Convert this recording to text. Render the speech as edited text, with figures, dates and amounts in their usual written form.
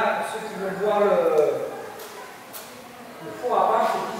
là, pour ceux qui veulent voir le four à pain, c'est